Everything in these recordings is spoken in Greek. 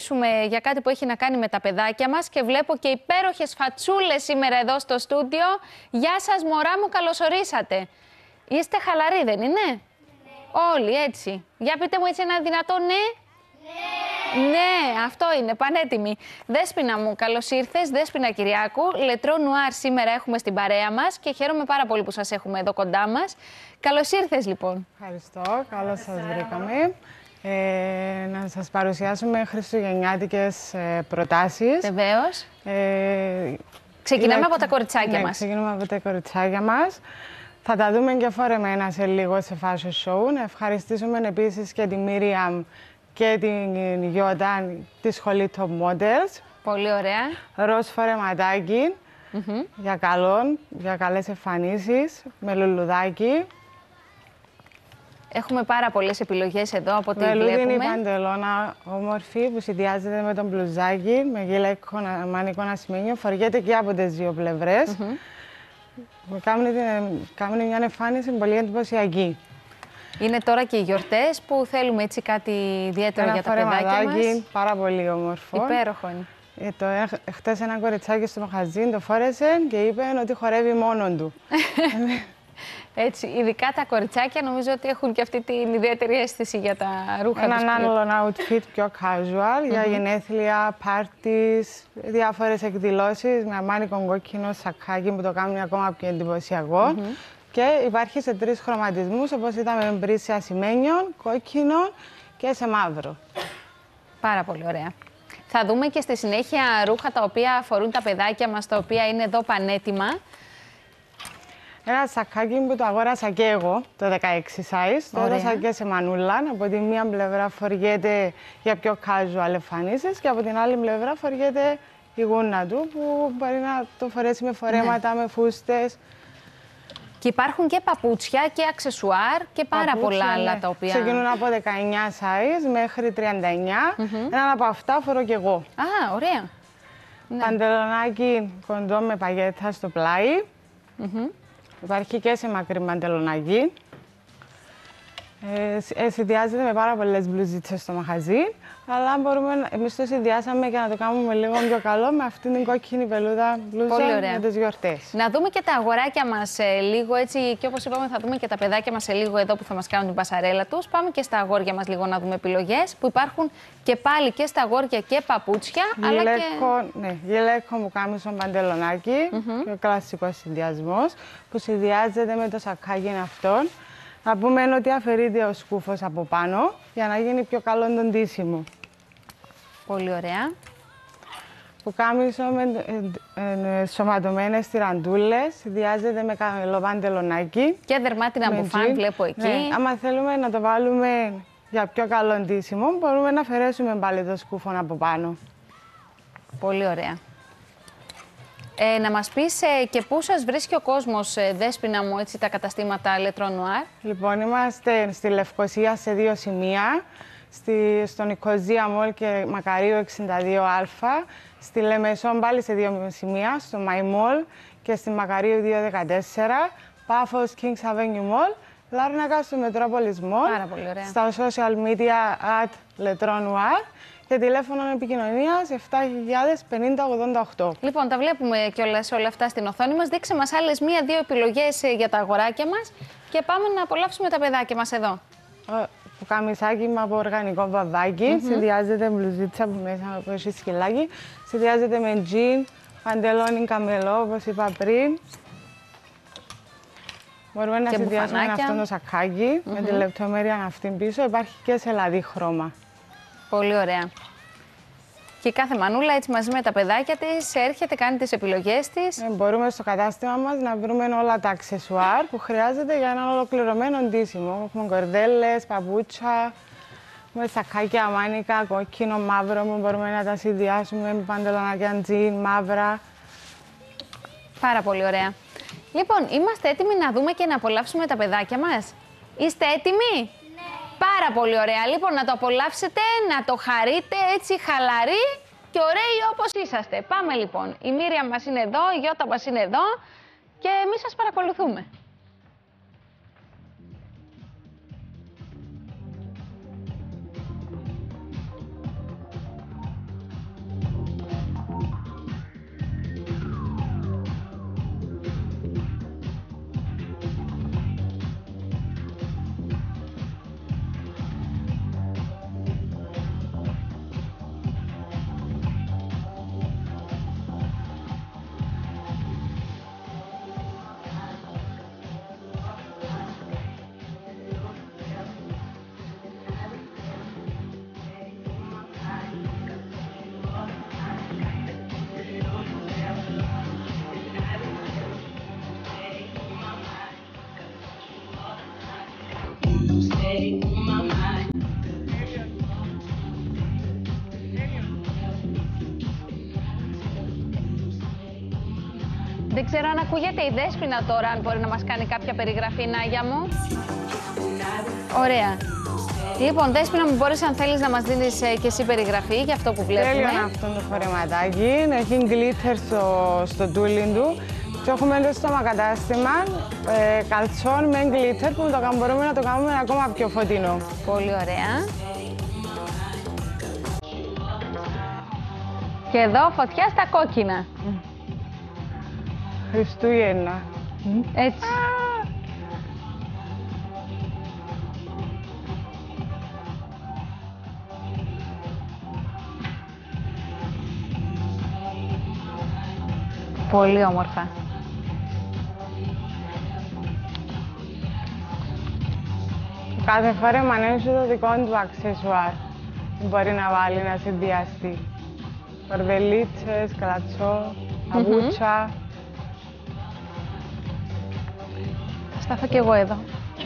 μιλήσουμε για κάτι που έχει να κάνει με τα παιδάκια μας και βλέπω και υπέροχες φατσούλες σήμερα εδώ στο στούντιο. Γεια σας μωρά μου, καλωσορίσατε. Είστε χαλαροί, δεν είναι? Ναι. Όλοι έτσι. Για πείτε μου έτσι ένα δυνατό ναι. Ναι. Ναι, αυτό είναι, πανέτοιμοι. Δέσποινα μου, καλώς ήρθες. Δέσποινα Κυριάκου, Λετρό Νουάρ σήμερα έχουμε στην παρέα μας και χαίρομαι πάρα πολύ που σας έχουμε εδώ κοντά μας. Καλώς ήρθες λοιπόν. Ευχαριστώ, καλώς σας βρήκαμε. Να σας παρουσιάσουμε χριστουγεννιάτικες προτάσεις. Βεβαίως. Ξεκινάμε από τα κοριτσάκια μας. Ξεκινάμε από τα κοριτσάκια μας. Θα τα δούμε και φορεμένα σε λίγο σε fashion show. Να ευχαριστήσουμε επίσης και τη Μίριαμ και την Γιώτα τη σχολή Top Models. Πολύ ωραία. Ροζ φορεματάκι για καλές εμφανίσεις, με λουλουδάκι. Έχουμε πάρα πολλές επιλογές εδώ από ό,τι βλέπουμε. Βελούδινη παντελώνα όμορφη που συνδυάζεται με τον μπλουζάκι, με γυλαϊκό μανικό ασημένιο. Φοριέται και από τις δύο πλευρές. Κάνουν μια εμφάνιση πολύ εντυπωσιακή. Είναι τώρα και οι γιορτές που θέλουμε έτσι κάτι ιδιαίτερο για τα παιδάκια μας. Πάρα πολύ όμορφο. Υπέροχο είναι. Χτες ένα κοριτσάκι στο μαγαζί το φόρεσε και είπε ότι χορεύει μόνον του. Έτσι, ειδικά τα κοριτσάκια νομίζω ότι έχουν και αυτή την ιδιαίτερη αίσθηση για τα ρούχα τους. Έναν άλλο outfit πιο casual για γενέθλια, parties, διάφορες εκδηλώσεις με αμάνικο κόκκινο σακάκι που το κάνει ακόμα πιο εντυπωσιακό. Και υπάρχει σε 3 χρωματισμούς, όπως είδαμε πριν, σε ασημένιο, κόκκινο και σε μαύρο. Πάρα πολύ ωραία. Θα δούμε και στη συνέχεια ρούχα τα οποία αφορούν τα παιδάκια μας, τα οποία είναι εδώ πανέτοιμα. Ένα σακάκι που το αγόρασα και εγώ, το 16 size. Το έδωσα και σε μανούλα. Από τη μία πλευρά φοριέται για πιο casual εμφανίσεις και από την άλλη πλευρά φοριέται η γούνα του, που μπορεί να το φορέσει με φορέματα, με φούστες. Και υπάρχουν και παπούτσια και αξεσουάρ και πάρα πολλά άλλα τα οποία... Ξεκινούν από 19 size μέχρι 39. Έναν από αυτά φορώ και εγώ. Α, ωραία. Παντελονάκι κοντό με παγέτα στο πλάι. Υπάρχει και σε μακρύ παντελονάκι. Συνδυάζεται με πάρα πολλές μπλουζίτσες στο μαγαζί, αλλά εμείς το συνδυάσαμε για να το κάνουμε λίγο πιο καλό με αυτήν την κόκκινη βελούδα μπλούζα για τις γιορτές. Να δούμε και τα αγοράκια μας λίγο έτσι, και όπως είπαμε θα δούμε και τα παιδάκια μας λίγο εδώ που θα μας κάνουν την πασαρέλα τους. Πάμε και στα αγόρια μας λίγο να δούμε επιλογές που υπάρχουν και πάλι και στα αγόρια και παπούτσια. Γυλαίκο μου κάμισο παντελονάκι, πιο κλασικός συνδυασμός, που συνδυάζεται με το σακάκι αυτόν. Να πούμε ότι αφαιρείται ο σκούφος από πάνω για να γίνει πιο καλό το ντύσιμο. Πολύ ωραία. Πουκάμισο με σωματωμένες τυραντούλες, συνδυάζεται με καμελό παντελονάκι. Και δερμάτινα μπουφάν βλέπω εκεί. Ναι, άμα θέλουμε να το βάλουμε για πιο καλό ντύσιμο, μπορούμε να αφαιρέσουμε πάλι το σκούφο από πάνω. Πολύ ωραία. Να μας πεις και πού σας βρίσκει ο κόσμος, Δέσποινα μου, έτσι, τα καταστήματα Λετρό Νουάρ. Λοιπόν, είμαστε στη Λευκοσία σε 2 σημεία, στο Νικοζία Μολ και Μακαρίου 62Α, στη Λεμεσόν πάλι σε 2 σημεία, στο Μαϊμόλ και στη Μακαρίου 214, Πάφος Kings Avenue Mall, Λάρνακα στο Μετρόπολης Mall, στα social media @Λετρό Νουάρ και τηλέφωνο επικοινωνίας 7050-5088. Λοιπόν, τα βλέπουμε κιόλας όλα αυτά στην οθόνη μας. Δείξε μας άλλες 1-2 επιλογές για τα αγοράκια μας και πάμε να απολαύσουμε τα παιδάκια μας εδώ. Το καμισάκι με από οργανικό βαβάκι, συνδυάζεται με μπλουζίτσα που μέσα από έχει σκυλάκι, συνδυάζεται με τζιν, παντελόνι καμελό, όπως είπα πριν. Μπορούμε να συνδυάσουμε αυτό το σακάκι με τη λεπτομέρεια αυτή πίσω. Υπάρχει και σε λαδί χρώμα. Πολύ ωραία. Και κάθε μανούλα έτσι μαζί με τα παιδάκια της έρχεται, κάνει τις επιλογές της. Μπορούμε στο κατάστημα μας να βρούμε όλα τα αξεσουάρ που χρειάζεται για ένα ολοκληρωμένο ντύσιμο. Έχουμε κορδέλες, παπούτσα, με σακάκια, αμάνικα, κόκκινο, μαύρο που μπορούμε να τα συνδυάσουμε με παντελονάκια τζιν, μαύρα. Πάρα πολύ ωραία. Λοιπόν, είμαστε έτοιμοι να δούμε και να απολαύσουμε τα παιδάκια μας. Είστε έτοιμοι? Πάρα πολύ ωραία. Λοιπόν, να το απολαύσετε, να το χαρείτε έτσι χαλαροί και ωραίοι όπως είσαστε. Πάμε λοιπόν. Η Μύρια μας είναι εδώ, η Γιώτα μας είναι εδώ και εμείς σας παρακολουθούμε. Δεν ξέρω αν ακούγεται η Δέσποινα τώρα, αν μπορεί να μας κάνει κάποια περιγραφή, Νάγια μου. Ωραία. Λοιπόν, Δέσποινα μου, μπορείς αν θέλεις να μας δίνεις και εσύ περιγραφή για αυτό που βλέπουμε. Τέλειο αυτό το φορεματάκι. Έχει γκλίτερ στο τούλιν του. Και έχουμε εδώ στο μακατάστημα καλτσόν με γκλίτερ που μπορούμε να το κάνουμε ακόμα πιο φωτεινό. Πολύ ωραία. Και εδώ φωτιά στα κόκκινα. Χριστούγεννα. Έτσι. Πολύ όμορφα. Κάθε φορέμα έχει το δικό του αξεσουάρ. Μπορεί να βάλει να συνδυαστεί. Κορδελίτσες, κλατσό, παπούτσα. Θα σταθώ κι εγώ εδώ.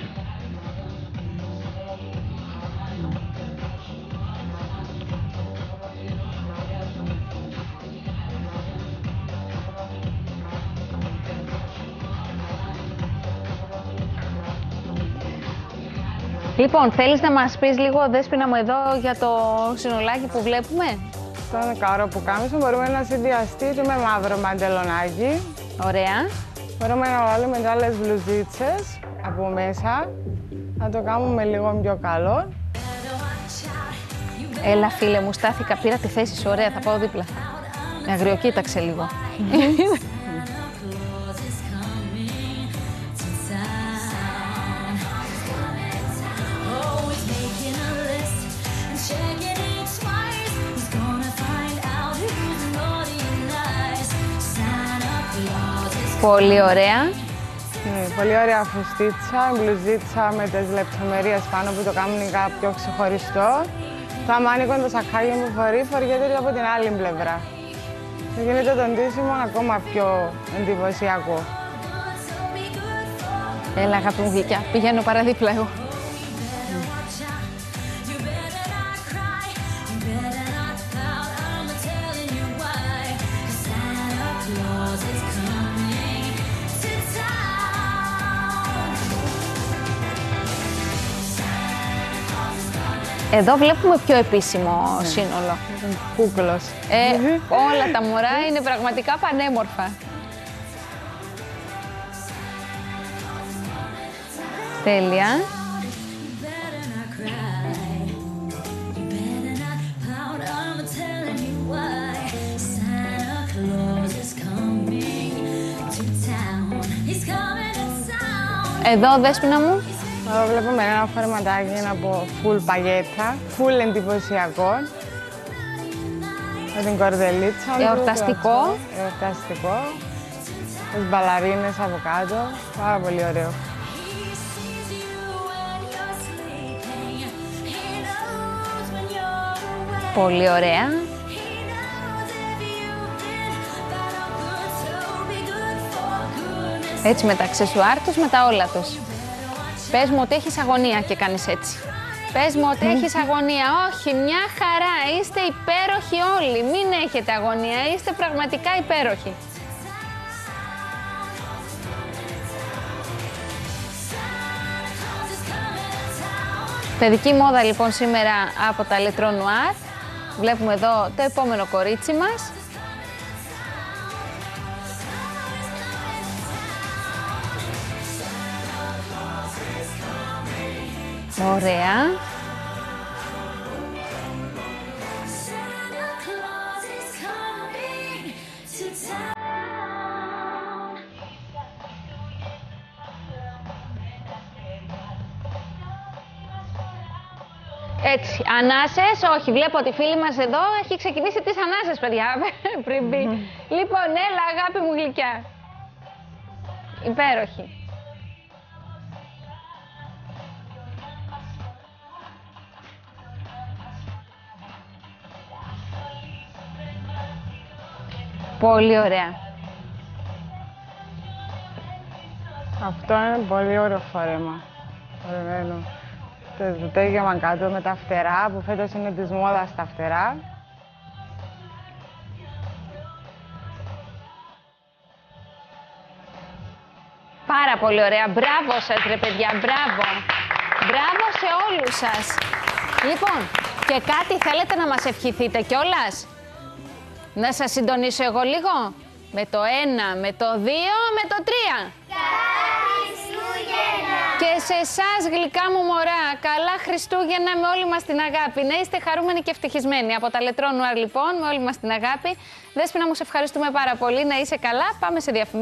Λοιπόν, θέλεις να μας πεις λίγο, Δέσποινα μου, εδώ για το συνολάκι που βλέπουμε. Στον καρό που κάμισο μπορούμε να συνδυαστεί και με μαύρο μαντελονάκι. Ωραία. Μπορούμε να βάλουμε και άλλες μπλουζίτσες από μέσα. Να το κάνουμε λίγο πιο καλό. Έλα φίλε μου, στάθηκα, πήρα τη θέση σου, ωραία, θα πάω δίπλα. Με αγριοκοίταξε λίγο. Πολύ ωραία. Πολύ ωραία φουστίτσα, μπλουζίτσα με τις λεπτομέρειες πάνω που το κάνουν πιο ξεχωριστό. Το αμάνικο, το σακάκι μου φοριέται από την άλλη πλευρά. Και γίνεται το ντύσιμο ακόμα πιο εντυπωσιακό. Έλα αγάπη μου γλυκιά, πηγαίνω παραδίπλα εγώ. Εδώ βλέπουμε πιο επίσημο σύνολο. Κούκλος. Όλα τα μωρά είναι πραγματικά πανέμορφα. Τέλεια. Εδώ, Δέσποινα μου. Εδώ βλέπουμε ένα φορεματάκι από full παγέτα, full εντυπωσιακό. Με την κορδελίτσα. Εορταστικό. Εορταστικό. Τις μπαλαρίνες από κάτω. Πάρα πολύ ωραίο. Πολύ ωραία. Έτσι με τα αξεσουάρ τους, με τα όλα τους. Πες μου ότι έχεις αγωνία και κάνεις έτσι. Πες μου ότι έχεις αγωνία. Όχι, μια χαρά. Είστε υπέροχοι όλοι. Μην έχετε αγωνία. Είστε πραγματικά υπέροχοι. Παιδική μόδα λοιπόν σήμερα από τα Le Trot Noir. Βλέπουμε εδώ το επόμενο κορίτσι μας. Ωραία. Έτσι, ανάσες, όχι, βλέπω ότι η φίλη μας εδώ έχει ξεκινήσει τις ανάσες, παιδιά, πριν μπει. Λοιπόν, έλα, αγάπη μου γλυκιά. Υπέροχη. Πολύ ωραία. Αυτό είναι πολύ ωραίο φόρεμα. Ωραίο. Το τέγιαμα κάτω με τα φτερά, που φέτος είναι της μόδας τα φτερά. Πάρα πολύ ωραία. Μπράβο σας ρε παιδιά, μπράβο. Μπράβο σε όλους σας. Λοιπόν, και κάτι θέλετε να μας ευχηθείτε κιόλας? Να σας συντονίσω εγώ λίγο. Με το 1, με το 2, με το 3. Καλά Χριστούγεννα! Και σε εσάς γλυκά μου μωρά, καλά Χριστούγεννα με όλη μας την αγάπη. Να είστε χαρούμενοι και ευτυχισμένοι. Από τα Λετρό Νουάρ λοιπόν, με όλη μας την αγάπη. Δέσποινα μου, σε ευχαριστούμε πάρα πολύ. Να είσαι καλά. Πάμε σε διαφημίσεις.